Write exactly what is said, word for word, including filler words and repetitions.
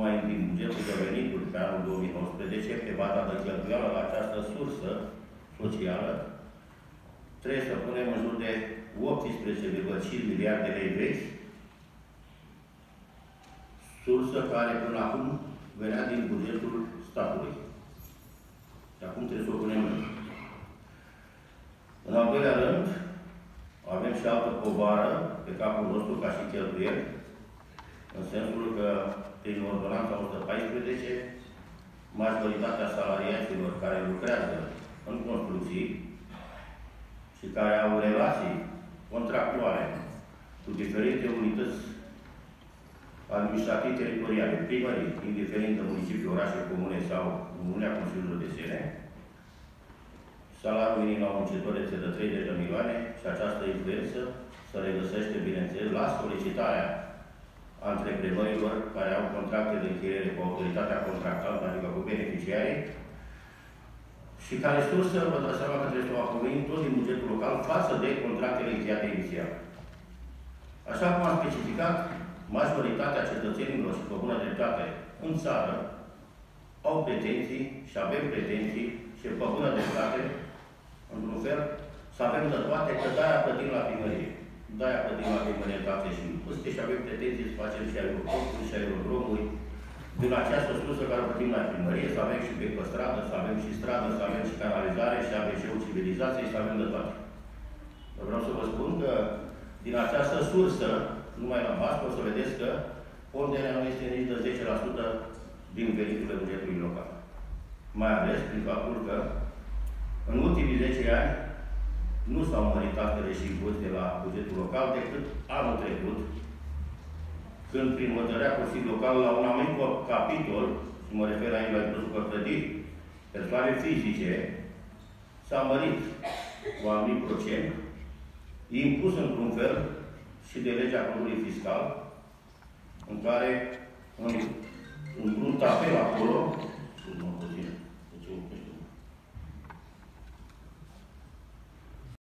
numai din bugetul de venituri pe anul două mii nouăsprezece, pe baza de cheltuială la această sursă socială, trebuie să punem în jur de optsprezece virgulă cinci miliarde de lei vechi, sursă care până acum venea din bugetul statului. Și acum trebuie să o punem în. În al doilea rând, avem și altă povară pe capul nostru ca și cheltuieli, în sensul că, prin ordonanța o sută paisprezece, majoritatea salariaților care lucrează în construcții și care au relații contractuale cu diferite unități administrative teritoriale, primării, indiferent de municipii, orașe, comune sau Uniunea Consiliului de Sene, salariul minim la muncitor este de treizeci de milioane și această influență se regăsește, bineînțeles, la solicitarea antreprenărilor care au contracte de închiriere cu autoritatea contractantă, adică cu beneficiarii, și care sursă, vă dați seama că trebuie să o acoperim tot din bugetul local față de contractele încheiate inițial. Așa cum am specificat, majoritatea cetățenilor și pe bună dreptate în țară au pretenții și avem pretenții și pe bună dreptate, într-un fel, să avem de toate, că de-aia plătim la primărie. De-aia plătim la primărie taxe și impozite și avem pretenții să facem și aeroporturi și aerodromuri. Din această sursă care o plătim la primărie, să avem și bec pe stradă, să avem și stradă, să avem și canalizare, și A B C-ul civilizației, să avem de toate. Vreau să vă spun că din această sursă, numai la bască, o să vedeți că ponderea nu este nici de zece la sută din veniturile bugetului local. Mai ales prin faptul că în ultimii zece ani nu s-au mărit taxele și impozite la bugetul local decât anul trecut, când prin hotărârea Consiliului Local la un anumit capitol, și mă refer aici la impozitul pe clădiri, persoane fizice, s-a mărit cu un anumit procent, impus într-un fel și de legea codului fiscal, în care, în, într-un tabel acolo,